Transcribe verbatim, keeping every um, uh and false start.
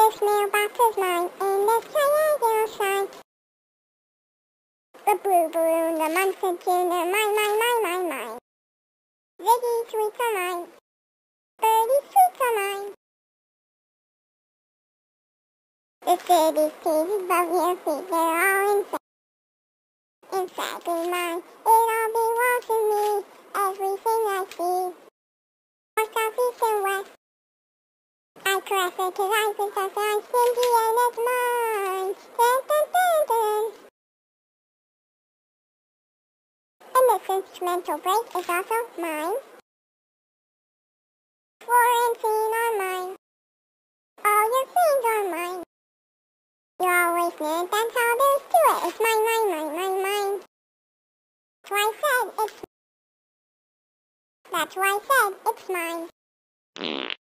This mailbox is mine, and this triangular sign. The blue balloon, the month of June, they're mine, mine, mine, mine, mine. Ziggy sweets are mine. Birdie sweets are mine. The city seas above your feet, they're all inside. Inside mine, it all belongs to me. Everything I see. North, south, east, and west. I caress it till I possess it. I'm stingy and it's mine. Dun, dun, dun, dun. And this instrumental break is also mine. Floor and scene are mine. All your things are mine. You're always near, that's all there's to it. It's mine, mine, mine, mine, mine. That's why I said it's... That's why I said it's mine.